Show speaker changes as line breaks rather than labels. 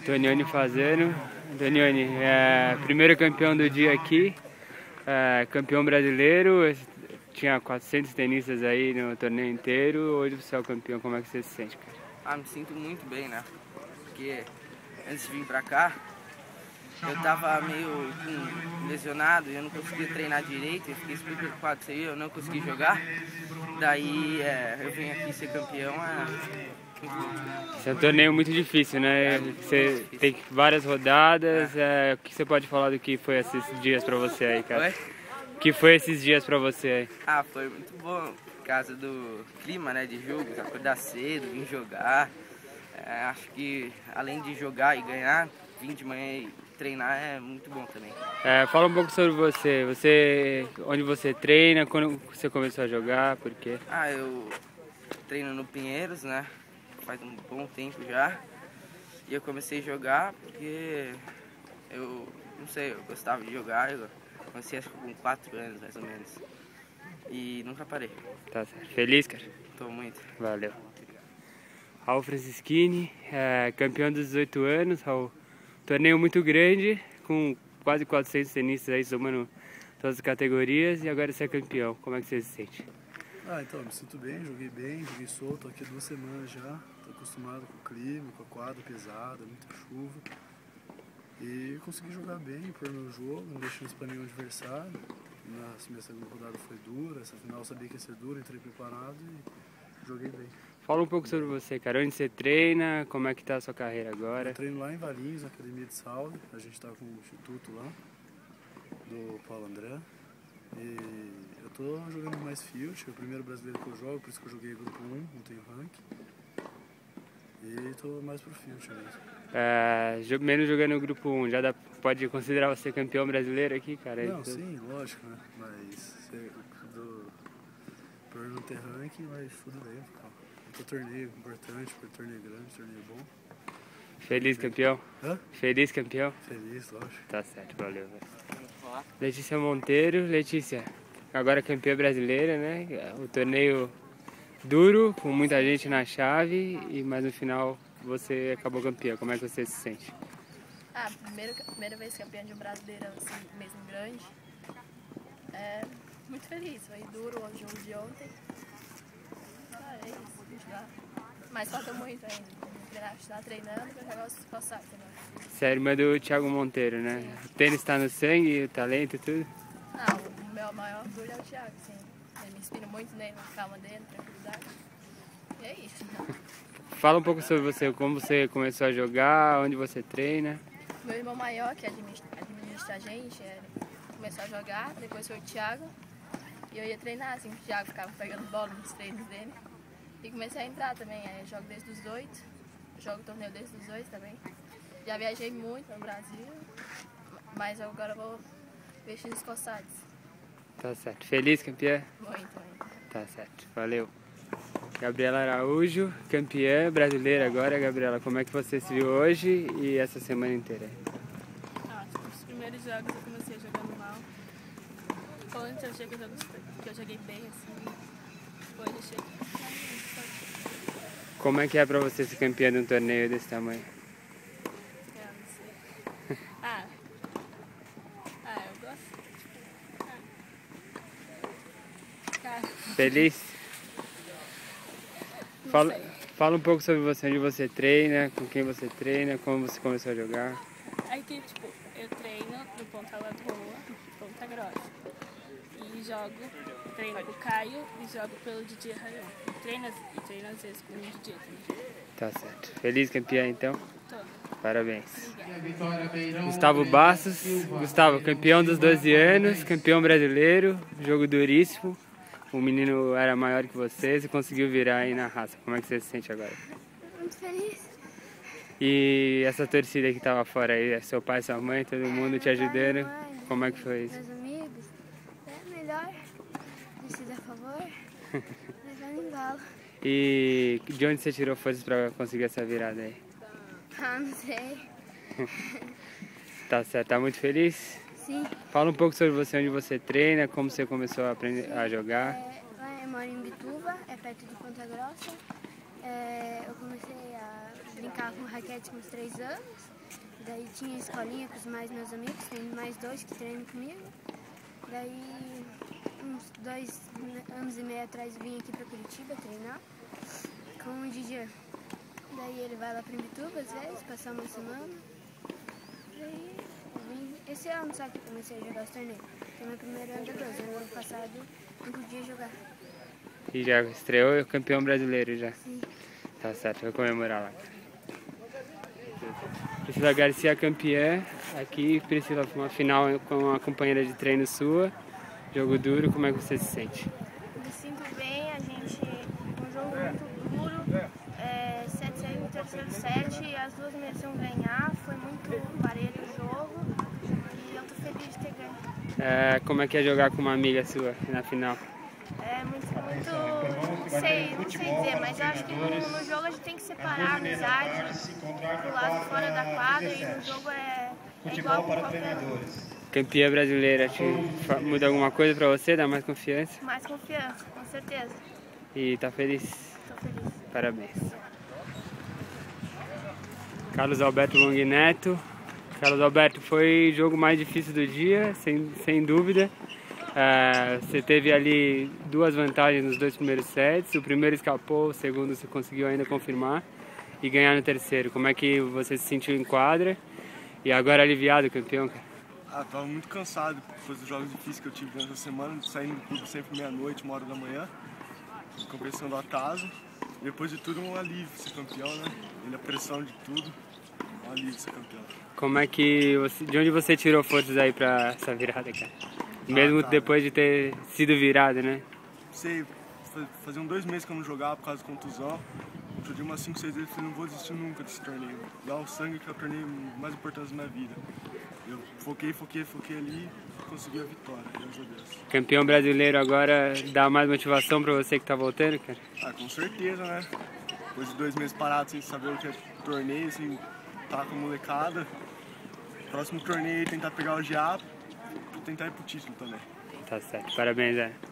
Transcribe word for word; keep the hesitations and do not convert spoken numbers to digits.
Tonione fazendo. Tonione, é, primeiro campeão do dia aqui, é, campeão brasileiro, tinha quatrocentos tenistas aí no torneio inteiro, hoje você é o campeão, como é que você se sente, cara?
Ah, me sinto muito bem, né? Porque antes de vir pra cá, eu tava meio hum, lesionado e eu não conseguia treinar direito, eu fiquei super preocupado com isso aí, eu não consegui jogar. Daí é, eu vim aqui ser campeão, é muito bom.
Esse é um torneio muito difícil, né?
É, muito
você
difícil.
tem várias rodadas,
É.
é, o que você pode falar do que foi esses dias pra você aí, cara?
Oi?
O que foi esses dias pra você aí?
Ah, foi muito bom por causa do clima, né, de jogo, acordar cedo, vir jogar. É, acho que além de jogar e ganhar, vir de manhã e treinar é muito bom também.
É, fala um pouco sobre você. Você, onde você treina, quando você começou a jogar, por quê?
Ah, eu treino no Pinheiros, né? Faz um bom tempo já. E eu comecei a jogar porque eu, não sei, eu gostava de jogar. Eu comecei acho que com quatro anos mais ou menos. E nunca parei.
Tá certo. Feliz, cara?
Tô muito.
Valeu. Raul Francischini, é, campeão dos dezoito anos, Raul. Torneio muito grande, com quase quatrocentos tenistas aí somando todas as categorias, e agora você é campeão. Como é que você se sente?
Ah, então, me sinto bem, joguei bem, joguei solto, tô aqui há duas semanas já, tô acostumado com o clima, com a quadra pesada, muita chuva. E consegui jogar bem, pôr meu jogo, não deixei isso pra nenhum adversário. Na minha segunda rodada foi dura, essa final eu sabia que ia ser dura, entrei preparado e joguei bem.
Fala um pouco sobre você, cara. Onde você treina, como é que tá a sua carreira agora?
Eu treino lá em Valinhos, na Academia de Saúde, a gente tá com um instituto lá, do Paulo André. E eu tô jogando mais field, é o primeiro brasileiro que eu jogo, por isso que eu joguei grupo um, não tenho rank. E tô mais pro field mesmo.
É, menos jogando no grupo um, já dá, pode considerar você campeão brasileiro aqui, cara?
Não, sim, lógico, né? Mas cê, do, por não ter ranking, mas tudo bem. É um torneio importante, por torneio grande, torneio bom.
Feliz campeão?
Hã?
Feliz campeão?
Feliz, lógico.
Tá certo, valeu. Letícia Monteiro, Letícia, agora campeã brasileira, né? O torneio duro, com muita gente na chave, e mas no final você acabou campeã. Como é que você se sente?
Ah, primeiro, primeira vez campeã de um brasileiro assim, mesmo grande. É muito feliz, foi duro o jogo de ontem. Ah, é isso, já. Mas falta muito ainda. Está treinando para jogar os passados também.
Você é irmã do Thiago Monteiro, né?
Sim.
O tênis está no sangue, o talento e tudo?
Não, o meu maior orgulho é o Thiago, sim. Eu me inspiro muito nele, na calma dele, tranquilidade. E é isso.
Fala um pouco sobre você, como você começou a jogar, onde você treina.
Meu irmão maior, que administra, administra a gente, ele começou a jogar, depois foi o Thiago. E eu ia treinar, assim, o Thiago ficava pegando bola nos treinos dele. E comecei a entrar também, aí eu jogo desde os oito, jogo torneio desde os oito também. Já viajei muito no Brasil, mas agora eu vou vestir os coçados.
Tá certo. Feliz, campeã?
Muito, muito.
Tá certo, valeu. Gabriela Araújo, campeã brasileira agora. Gabriela, como é que você se viu hoje e essa semana inteira?
Ah, os primeiros jogos eu comecei jogando mal. Antes eu achei que eu, jogo, que eu joguei bem, assim. Depois eu achei que...
Como é que é pra você ser campeã de um torneio desse tamanho?
É, não sei. Ah, ah eu gosto. Ah. Ah.
Feliz? Fala, fala um pouco sobre você, onde você treina, com quem você treina, como você começou a jogar.
Aqui, tipo, eu treino no Ponta Lagoa, Ponta Grossa. E jogo, treino com o Caio e jogo pelo Didi Rayon. Treino, e treino às vezes com o Didi também.
Tá certo. Feliz campeã então?
Tô.
Parabéns.
Obrigada.
Gustavo Bastos. Gustavo, campeão dos doze anos, campeão brasileiro, jogo duríssimo. O menino era maior que você, você conseguiu virar aí na raça. Como é que você se sente agora?
Muito feliz.
E essa torcida que tava fora aí, seu pai, sua mãe, todo mundo te ajudando, como é que foi isso?
Meus amigos, é melhor decidir a favor, mas vai no embalo.
E de onde você tirou forças pra conseguir essa virada aí?
Ah, não sei.
Tá certo, tá muito feliz?
Sim.
Fala um pouco sobre você, onde você treina, como você começou a aprender a jogar.
É, lá eu moro em Bituba, é perto de Ponta Grossa. É, eu comecei a brincar com raquete com uns três anos. Daí tinha escolinha com os mais meus amigos, tem mais dois que treinam comigo. Daí, uns dois anos e meio atrás, vim aqui pra Curitiba treinar com o Didier. Daí ele vai lá pra Imbituba às vezes, passar uma semana. Daí, eu vim, esse ano só que eu comecei a jogar os torneios. Foi meu primeiro ano de doze, ano passado não podia jogar.
E já estreou campeão brasileiro já?
Sim.
Tá certo, vou comemorar lá. Priscila Garcia campeã, aqui Priscila, uma final com uma companheira de treino sua, jogo duro, como é que você se sente?
Me sinto bem, a gente, um jogo muito duro, é, sete a seis no terceiro set, as duas mereciam ganhar, foi muito parelho o jogo e eu tô feliz de ter ganho.
É, como é que é jogar com uma amiga sua na final?
É muito, muito, não sei, não sei dizer, mas eu acho que no, no jogo a gente tem que separar a amizade do lado fora da quadra e no jogo é, é igual com qualquer um.
Campeã brasileira, te muda alguma coisa pra você? Dá mais confiança?
Mais confiança, com certeza.
E tá feliz?
Tô feliz.
Parabéns. Carlos Alberto Long Neto. Carlos Alberto, foi o jogo mais difícil do dia, sem, sem dúvida. Uh, você teve ali duas vantagens nos dois primeiros sets. O primeiro escapou, o segundo você conseguiu ainda confirmar e ganhar no terceiro. Como é que você se sentiu em quadra? E agora aliviado, campeão, cara?
Ah, tava muito cansado depois dos jogos difíceis que eu tive durante a semana, saindo do clube sempre meia-noite, uma hora da manhã, competição do atraso. E depois de tudo, um alívio ser campeão, né? E a pressão de tudo, um alívio ser campeão.
Como é que você, de onde você tirou forças aí pra essa virada, cara? Mesmo ah, tá, depois de ter sido virado, né?
Sei, faziam dois meses que eu não jogava por causa da contusão. Eu joguei umas cinco, seis vezes e falei, não vou desistir nunca desse torneio. Dar o sangue que é o torneio mais importante da minha vida. Eu foquei, foquei, foquei ali e consegui a vitória, graças a Deus.
Campeão brasileiro agora dá mais motivação pra você que tá voltando, cara?
Ah, com certeza, né? Depois de dois meses parados sem saber o que é torneio, sem estar com a molecada. Próximo torneio tentar pegar o G A, tentar ir pro título também.
Tá certo, parabéns, Zé.